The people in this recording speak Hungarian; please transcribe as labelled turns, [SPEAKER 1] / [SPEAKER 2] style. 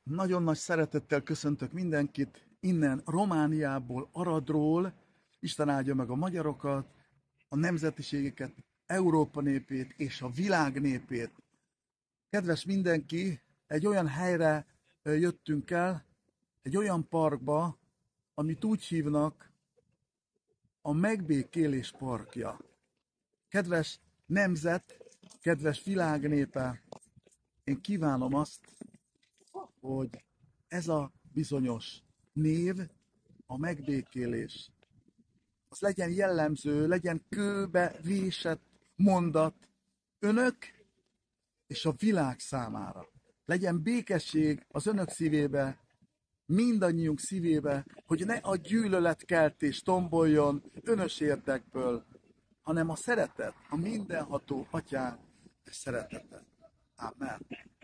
[SPEAKER 1] Nagyon nagy szeretettel köszöntök mindenkit innen Romániából, Aradról. Isten áldja meg a magyarokat, a nemzetiségeket, Európa népét és a világ népét. Kedves mindenki, egy olyan helyre jöttünk el, egy olyan parkba, amit úgy hívnak a megbékélés parkja. Kedves nemzet, kedves világ népe, én kívánom azt, hogy ez a bizonyos név, a megbékélés, az legyen jellemző, legyen kőbe vésett mondat önök és a világ számára. Legyen békesség az önök szívébe, mindannyiunk szívébe, hogy ne a gyűlöletkeltés tomboljon önös érdekből, hanem a szeretet, a mindenható atyánk szeretete. Amen.